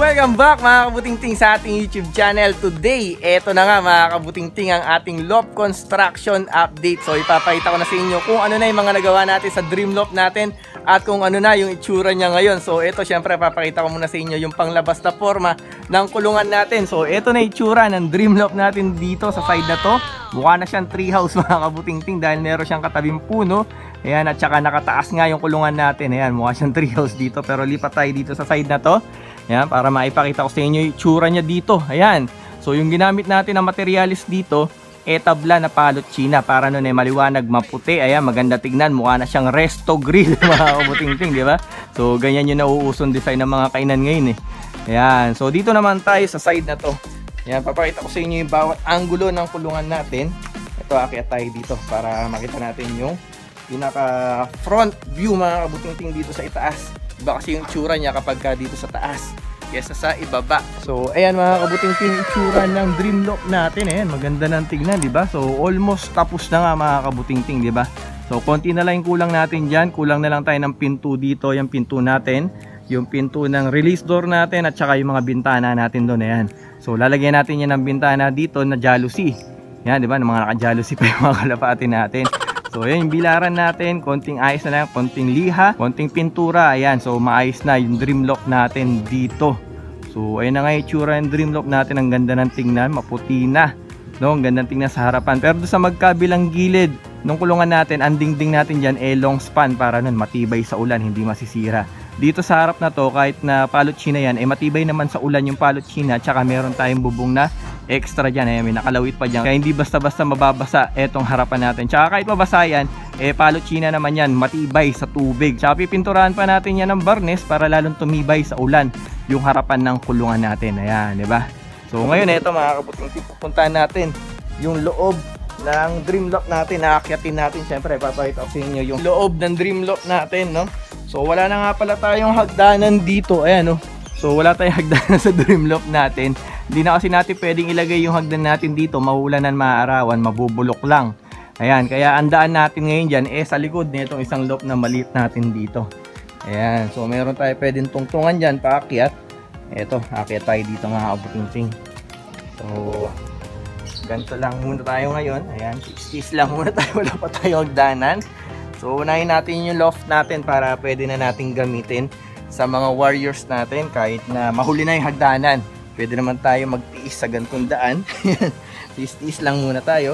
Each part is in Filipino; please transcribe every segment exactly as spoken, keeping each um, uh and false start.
Welcome back mga kabutingting sa ating YouTube channel. Today, eto na nga mga kabutingting ang ating loft construction update. So ipapakita ko na sa inyo kung ano na yung mga nagawa natin sa dream loft natin at kung ano na yung itsura niya ngayon. So eto syempre papakita ko muna sa inyo yung panglabas na forma ng kulungan natin. So eto na itsura ng dream loft natin dito sa side na to. Mukha na siyang treehouse mga kabutingting dahil meron siyang katabing puno. Ayan, at saka nakataas nga yung kulungan natin. Ayan, mukha siyang treehouse dito. Pero lipat tayo dito sa side na to. Ayan, para maipakita ko sa inyo yung itsura niya dito. Ayan, so yung ginamit natin na materialis dito, e tabla na palot china. Para nun eh maliwanag, maputi. Ayan, maganda tignan. Mukha na siyang resto grill mga kabutingting, di ba? So ganyan yung nauusong design ng mga kainan ngayon eh. Ayan, so dito naman tayo sa side na to. Ayan, papakita ko sa inyo yung bawat angulo ng kulungan natin. Ito, akyat tayo dito para makita natin yung pinaka front view mga kabutingting dito sa itaas. Iba kasi yung itsura niya kapag ka dito sa taas kesa sa ibaba. So ayan mga kabutingting itsura ng dream loft natin. Ayan, maganda ng tignan, di ba? So almost tapos na nga mga kabutingting, di ba? So konti na lang yung kulang natin diyan. Kulang na lang tayo ng pinto dito, yung pinto natin, yung pinto ng release door natin at saka yung mga bintana natin doon. Ayan. So lalagyan natin yan ng bintana dito na jalousie. Yan, di ba? Mga naka-jalousie pa yung mga kalapati natin. So ayan yung bilaran natin, konting ayos na lang, konting liha, konting pintura. Ayan, so maayos na yung dream loft natin dito. So ayan na nga yung itsura yung dream loft natin. Ang ganda ng tingnan, maputi na, no? Ang ganda ng tingnan sa harapan. Pero sa magkabilang gilid nung kulungan natin, ang dingding natin dyan eh long span para nun matibay sa ulan, hindi masisira. Dito sa harap na to, kahit na palot china yan, eh matibay naman sa ulan yung palot china. Tsaka meron tayong bubong na extra dyan, eh, may nakalawit pa dyan. Kaya hindi basta-basta mababasa etong harapan natin. Tsaka kahit mabasa yan, eh palot china naman yan, matibay sa tubig. Tsaka pipinturahan pa natin yan ng varnish para lalong tumibay sa ulan yung harapan ng kulungan natin. Ayan, di ba? So ngayon, eto mga kabutingting, pupuntahan natin yung loob ng dream loft natin. Naakyatin natin, syempre papakita ko sa inyo yung loob ng dream loft natin, no? So wala na nga pala tayong hagdanan dito. Ayan, no? So wala tayong hagdanan sa dream loft natin. Hindi na kasi natin pwedeng ilagay yung hagdan natin dito, maulanan, maaarawan, mabubulok lang. Ayan, kaya ang daan natin ngayon dyan eh sa likod nitong isang loft na maliit natin dito. Ayan, so meron tayo pwedeng tungtungan dyan, paakyat. Eto, akyat tayo dito mga kabutingting. So ganito lang muna tayo ngayon. Ayan, six lang muna tayo, wala pa tayong hagdanan. So unahin natin yung loft natin para pwede na natin gamitin sa mga warriors natin kahit na mahuli na yung hagdanan. Pwede naman tayo magtiis sa gantong daan. Tiis-tiis lang muna tayo.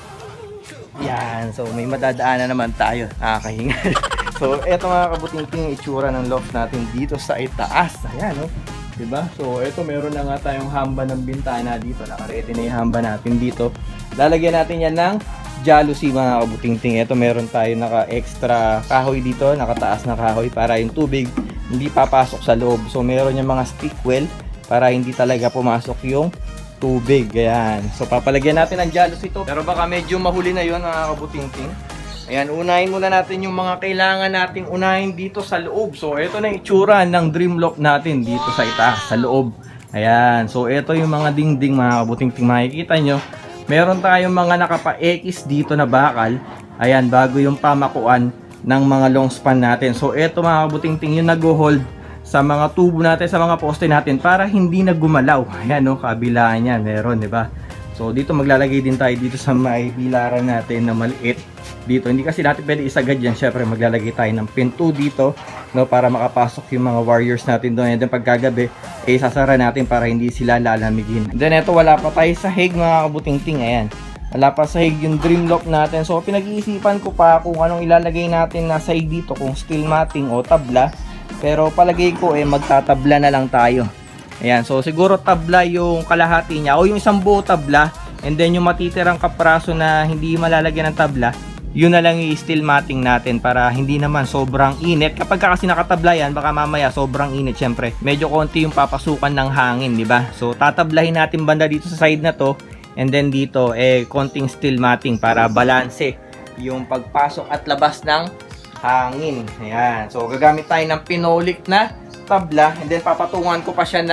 Yan, so may madadaanan naman tayo. Nakakahinga. So eto mga kabutingting itsura ng loft natin dito sa itaas. Ayan, no? Diba? So eto meron na nga tayong hamba ng bintana dito. Naka-ready na yung hamba natin dito. Lalagyan natin yan ng jalousie mga kabutingting. Ito meron tayo naka-extra kahoy dito, nakataas na kahoy para yung tubig hindi papasok sa loob. So meron yung mga stick well para hindi talaga pumasok yung tubig. Ayan. So papalagyan natin ang jalousie ito. Pero baka medyo mahuli na yun mga kabutingting. Ayan, unahin muna natin yung mga kailangan nating unahin dito sa loob. So ito na yung itsura ng dream loft natin dito sa itaas, sa loob. Ayan. So ito yung mga dingding mga kabutingting, makikita nyo. Meron tayong mga nakapa-X dito na bakal. Ayan, bago yung pamakuan ng mga long span natin. So ito mga kabutingting yung nag-hold sa mga tubo natin, sa mga poste natin para hindi na gumalaw. Ayan, no, kabilaan yan, meron, di ba? So dito maglalagay din tayo dito sa may bilaran natin na maliit. Dito, hindi kasi natin pwede isagad yan. Syempre maglalagay tayo ng pinto dito, no, para makapasok yung mga warriors natin doon. And then pagkagabi, eh sasara natin para hindi sila lalamigin. And then ito, wala pa tayo sahig mga kabutingting. Ayan, wala pa sahig yung dream loft natin. So pinag-iisipan ko pa kung anong ilalagay natin na sahig dito, kung steel matting o tabla. Pero palagay ko eh magtatabla na lang tayo. Ayan, so siguro tabla yung kalahati niya o yung isang buo tabla, and then yung matitirang kapraso na hindi malalagyan ng tabla, yun na lang yung steel matting natin para hindi naman sobrang init. Kapag kasi nakatabla yan, baka mamaya sobrang init, syempre medyo konti yung papasukan ng hangin, di ba? So tatablahin natin banda dito sa side na to, and then dito eh konting steel matting para balanse yung pagpasok at labas ng hangin. Ayan, so gagamit tayo ng pinolik na tabla, and then papatungan ko pa siya ng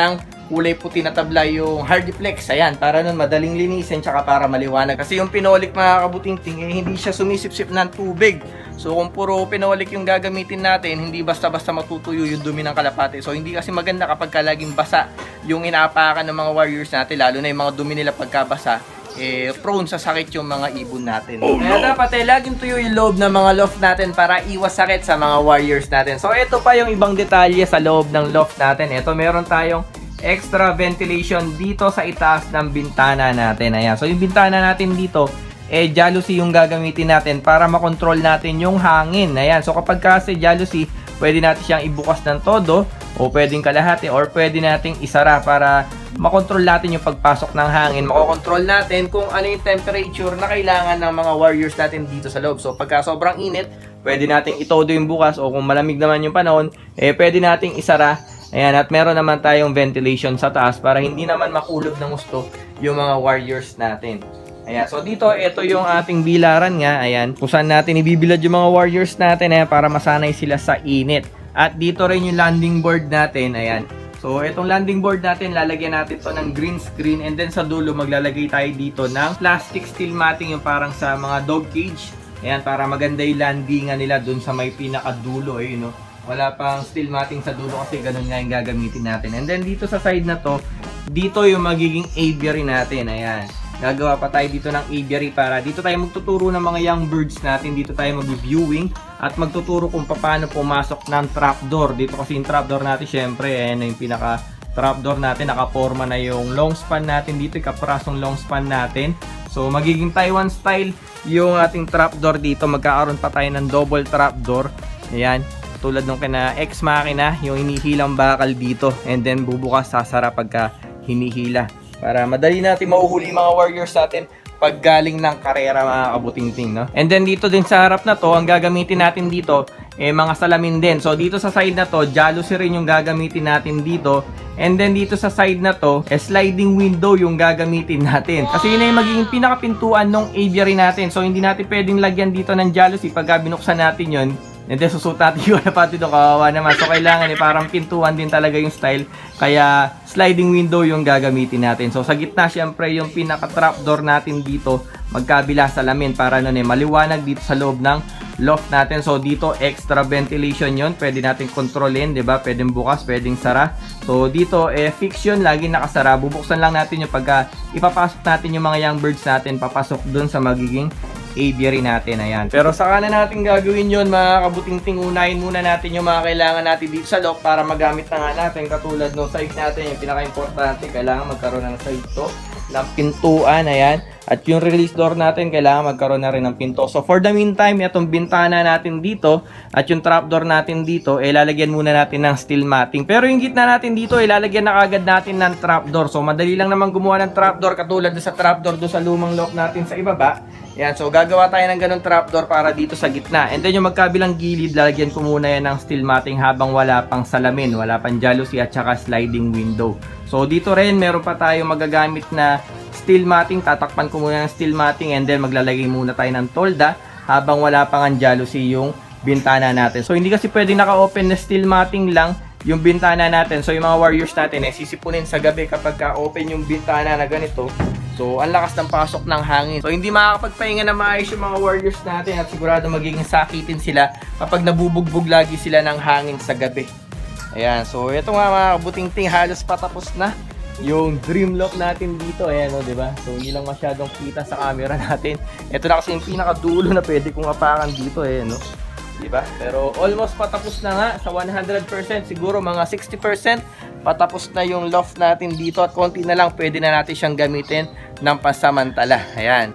kulay puti na tabla yung hardiplex. Ayan, para nun madaling linisin tsaka para maliwanag. Kasi yung pinolik mga kabuting-ting, eh, hindi siya sumisipsip ng tubig. So kung puro pinolik yung gagamitin natin, hindi basta-basta matutuyo yung dumi ng kalapati. So hindi kasi maganda kapag laging basa yung inaapakan ng mga warriors natin, lalo na yung mga dumi nila pagkabasa. Eh, prone sa sakit yung mga ibon natin. Oh, no. Kaya dapat eh, laging tuyo yung loob ng mga loft natin para iwas sakit sa mga warriors natin. So ito pa yung ibang detalye sa loob ng loft natin. Ito meron tayong extra ventilation dito sa itaas ng bintana natin. Ayan. So yung bintana natin dito, eh jalousie yung gagamitin natin para makontrol natin yung hangin. Ayan. So kapag kasi jalousie, pwede natin siyang ibukas ng todo o pwedeng kalahati or pwede nating isara para makontrol natin yung pagpasok ng hangin. Makokontrol natin kung ano yung temperature na kailangan ng mga warriors natin dito sa loob. So pagka sobrang init, pwede nating itodo yung bukas, o kung malamig naman yung panahon, eh pwede nating isara. Ayan, at meron naman tayong ventilation sa taas para hindi naman makulog ng gusto yung mga warriors natin. Ayan, so dito, ito yung ating bilaran nga. Ayan, kung saan natin ibibilad yung mga warriors natin, ayan, para masanay sila sa init. At dito rin yung landing board natin. Ayan. So, itong landing board natin, lalagyan natin to ng green screen, and then sa dulo, maglalagay tayo dito ng plastic steel matting, yung parang sa mga dog cage. Ayan, para maganda yung landingan nila dun sa may pinakadulo, eh, no? Wala pang steel matting sa dulo kasi ganun nga yung gagamitin natin. And then dito sa side na to, dito yung magiging aviary natin. Ayan. Gagawa pa tayo dito ng aviary para dito tayo magtuturo ng mga young birds natin. Dito tayo mag-viewing at magtuturo kung paano pumasok ng trapdoor. Dito kasi yung trapdoor natin, syempre, ayan na yung pinaka trapdoor natin. Nakaporma na yung long span natin dito, yung kaprasong long span natin. So magiging Taiwan style yung ating trapdoor dito. Magkakaroon pa tayo ng double trapdoor. Ayan, tulad nung kina ex machina, yung hinihilang bakal dito, and then bubukas, sasara pagka hinihila, para madali natin mauhuli mga warriors natin pag galing ng karera, mga kabuting-ting, no? And then dito din sa harap na to, ang gagamitin natin dito eh mga salamin din. So dito sa side na to, jalousie rin yung gagamitin natin dito. And then dito sa side na to, eh, sliding window yung gagamitin natin. Kasi yun na yung magiging pinakapintuan ng aviary natin. So hindi natin pwedeng lagyan dito ng jalousie pagka binuksan natin yun. And then susut natin yung kalapati doon, kawawa naman. So kailangan eh, parang pintuan din talaga yung style. Kaya sliding window yung gagamitin natin. So sa gitna syempre yung pinaka trapdoor natin dito, magkabila salamin para nun eh maliwanag dito sa loob ng loft natin. So dito extra ventilation yon, pwede natin kontrolin, 'di ba? Pwedeng bukas, pwedeng sara. So dito eh fix yun, lagi nakasara. Bubuksan lang natin yung pagka ipapasok natin yung mga young birds natin, papasok dun sa magiging aviary natin. Ayan. Pero saka na natin gagawin yun, mga kabuting-ting. Unahin muna natin yung mga kailangan natin dito sa loft para magamit na nga natin. Katulad no side natin, yung pinaka-importante, kailangan magkaroon ng side to ng pintuan. Ayan. At yung release door natin, kailangan magkaroon na rin ng pinto. So for the meantime, itong bintana natin dito at yung trapdoor natin dito, eh lalagyan muna natin ng steel matting. Pero yung gitna natin dito, eh lalagyan na kagad natin ng trapdoor. So madali lang naman gumawa ng trapdoor, katulad sa trapdoor do sa lumang loft natin sa ibaba. Yan, so gagawa tayo ng ganun trapdoor para dito sa gitna. And then yung magkabilang gilid, lalagyan ko muna yan ng steel matting habang wala pang salamin, wala pang jalousie at saka sliding window. So dito rin, meron pa tayong magagamit na steel matting. Tatakpan ko muna ng steel matting and then maglalagay muna tayo ng tolda habang wala pang ang jalousie yung bintana natin. So hindi kasi pwedeng naka-open na steel matting lang yung bintana natin. So yung mga warriors natin, eh, sisipunin sa gabi kapag ka-open yung bintana na ganito. So, ang lakas ng pasok ng hangin. So, hindi makakapagpahinga na maayos yung mga warriors natin at sigurado magiging sakitin sila kapag nabubugbog lagi sila ng hangin sa gabi. Ayan. So, ito nga mga kabuting-ting, halos patapos na yung dream loft natin dito. Ayan o, diba? So, hindi lang masyadong kita sa camera natin. Ito na kasi yung pinakadulo na pwede kong apakan dito. Ayan o. Diba? Pero almost patapos na nga sa one hundred percent, siguro mga sixty percent patapos na yung loft natin dito at konti na lang pwede na natin siyang gamitin ng pasamantala. Ayan.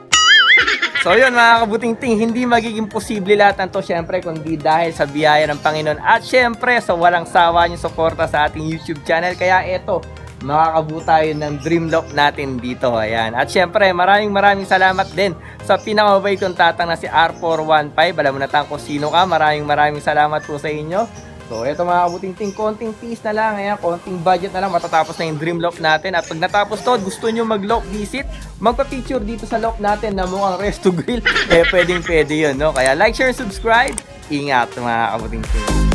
So yun mga kabuting-ting, hindi magiging posible lahat ng to syempre kundi dahil sa biyaya ng Panginoon at syempre sa walang sawa niyong suporta sa ating YouTube channel. Kaya eto, makakabuo tayo ng dream loft natin dito. Ayan. At syempre maraming maraming salamat din sa pinakamabait kong tatang na si R four one five. Alam mo na tang kung sino ka. Maraming maraming salamat po sa inyo. So eto mga kabuting-ting, konting piece na lang, ayan, konting budget na lang, matatapos na yung dream loft natin. At pag natapos to, gusto nyo mag-loft visit, magpa-picture dito sa loft natin na mukhang resto grill, eh pwedeng pwede yun, no? Kaya like, share, subscribe. Ingat mga kabuting-ting.